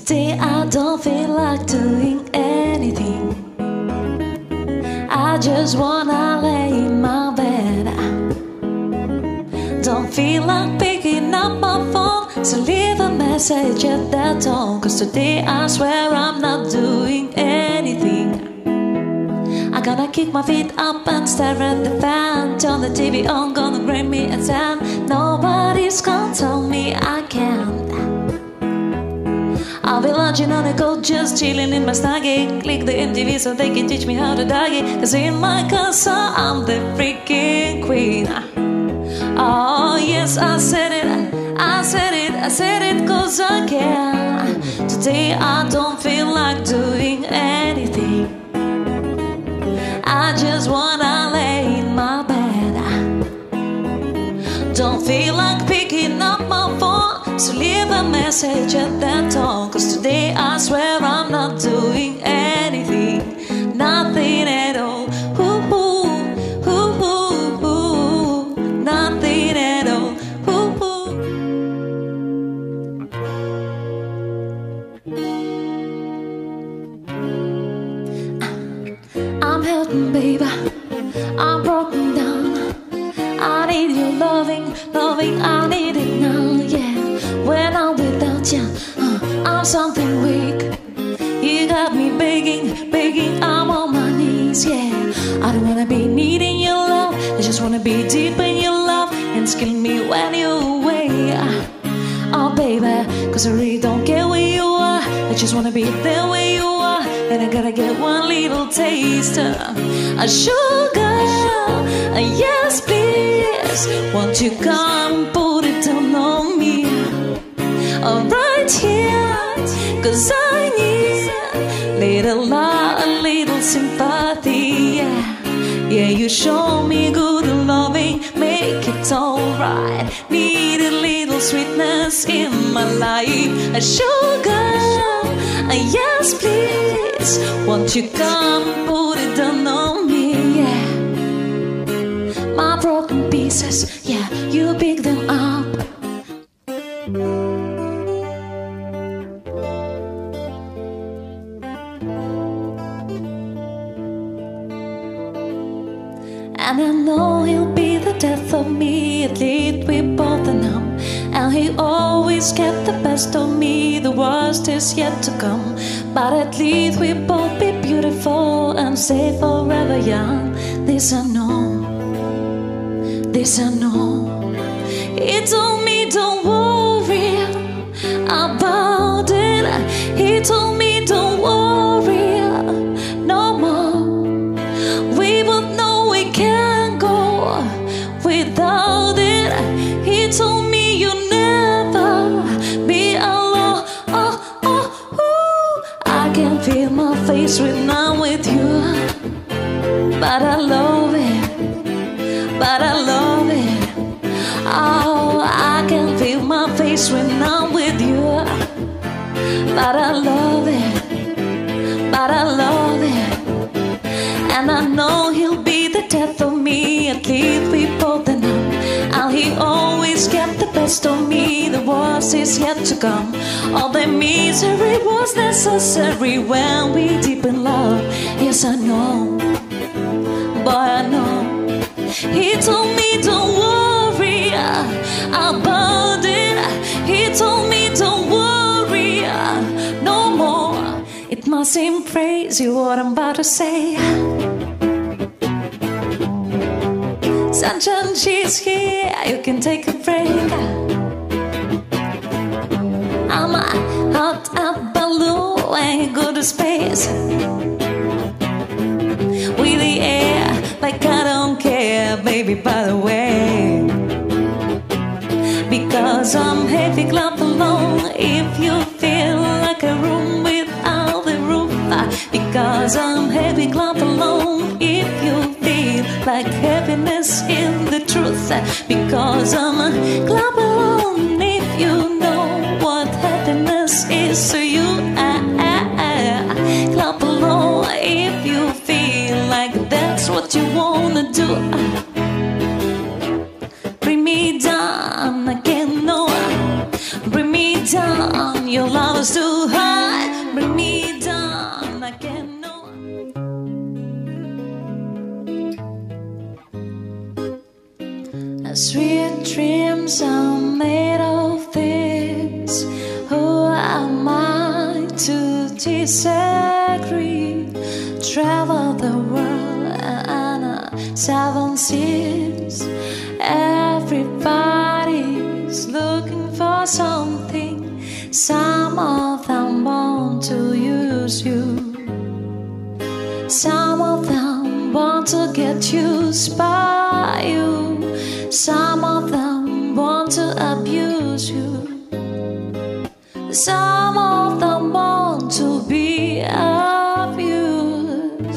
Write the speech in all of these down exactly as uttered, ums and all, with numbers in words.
Today I don't feel like doing anything. I just wanna lay in my bed. Don't feel like picking up my phone, so leave a message at that tone. Cause today I swear I'm not doing anything. I gotta kick my feet up and stare at the fan. Turn the T V on, gonna grab me a tan. Nobody's gonna tell me I can't. I'll be lounging on a coat, just chilling in my snuggie. Click the M T V so they can teach me how to doggy. Cause in my casa I'm the freaking queen. Oh yes, I said it, I said it, I said it cause I can. Today I don't feel like doing anything. I just wanna lay in my bed. Don't feel like picking up my phone, so leave a message at that tone. Cause today I swear I'm not doing anything. Nothing at all. Ooh, ooh, ooh, ooh, ooh. Nothing at all. Ooh, ooh. I'm hurting, baby. I'm broken down. I need your loving, loving, I need it now, yeah. When I'm without you, uh, I'm something weak. You got me begging, begging, I'm on my knees, yeah. I don't wanna be needing your love, I just wanna be deep in your love. And it's killing me when you're away. Oh baby, cause I really don't care where you are, I just wanna be there where you are. And I gotta get one little taste, uh, a sugar, uh, yes please. Won't you come put it down on me, uh, right here. Cause I need little love, a little sympathy, yeah. Yeah, you show me good loving, make it alright. Need a little sweetness in my life, a sugar, uh, yes please. Won't you come put it down on me, yeah. My broken pieces, yeah, you pick them up. And I know he'll be the death of me, at least we both know. And he always kept the best of me, the worst is yet to come. But at least we both be beautiful and stay forever young. This I know, this I know. He told me don't worry about it. He told me don't worry no more. We both know we can't go without it. He told me you'll never be alone. Oh, oh, oh. I can feel my face when I'm with you. But I love it, but I love it. Oh, I can feel my face when I'm with you. But I love it, but I love it. And I know he'll be the death of me, at least we both know. And he always kept the best of me, the worst is yet to come. All the misery was necessary when we deep in love. Yes, I know, boy, I know. He told me don't worry about it. He told me don't worry no more. It must seem crazy what I'm about to say. Sunshine, she's here, you can take a break. I'm a hot air balloon when you go to space. With the air, like I don't care, baby, by the way. Because I'm heavy, clap along if you feel like a room without the roof. Because I'm heavy, clap along if you feel like happiness in the truth. Because I'm clap along if you know what happiness is to you. Clap along if you feel like that's what you wanna do. Bring me down again, no. Bring me down, your love is too high. Sweet dreams are made of this. Who am I to disagree? Travel the world and uh, seven seas. Everybody's looking for something. Some of them want to use you. Some of them want to get used by you. Some of them want to abuse you. Some of them want to be abused.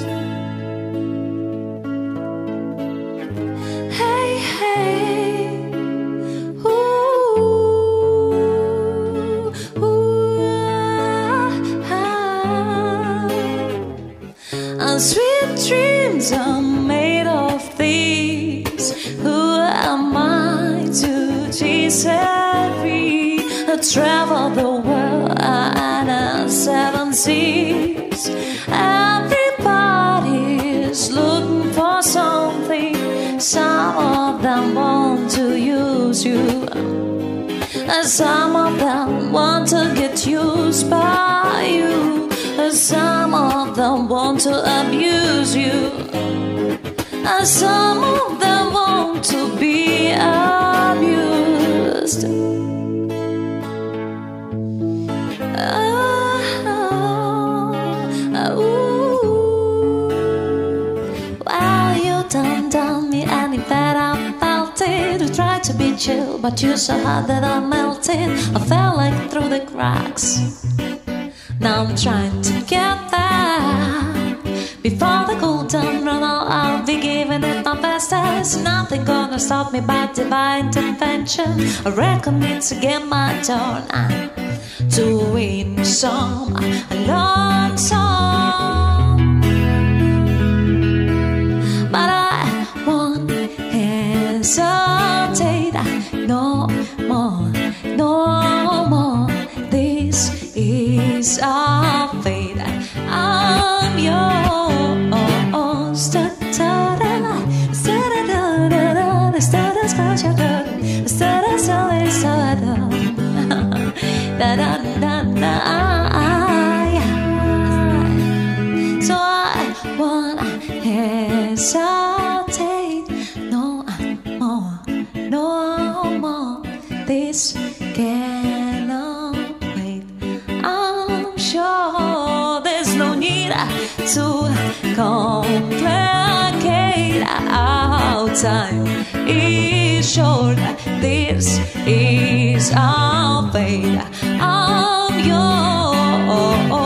Hey, hey, ooh, ooh, ah, ah. And sweet dreams are made of these. Who am I to disagree? I travel the world and uh, seven seas. Everybody's looking for something. Some of them want to use you. And some of them want to get used by you. And some of them want to abuse you. And some of them want to be abused. Oh, oh, ooh. Well, you done done me any better about it. You tried to be chill, but you so hard that I melted. I fell like through the cracks. Now I'm trying to get back. Before the golden run out, I'll be giving it my best. There's nothing gonna stop me but divine intervention. I reckon it's again my turn uh, to win some, a long song. But I won't hesitate no more, no more. This is our fate. I'm yours. So I won't hesitate no more, no more. This cannot wait. I'm sure there's no need to complicate. Our time is short. This is our fate. I'm yours.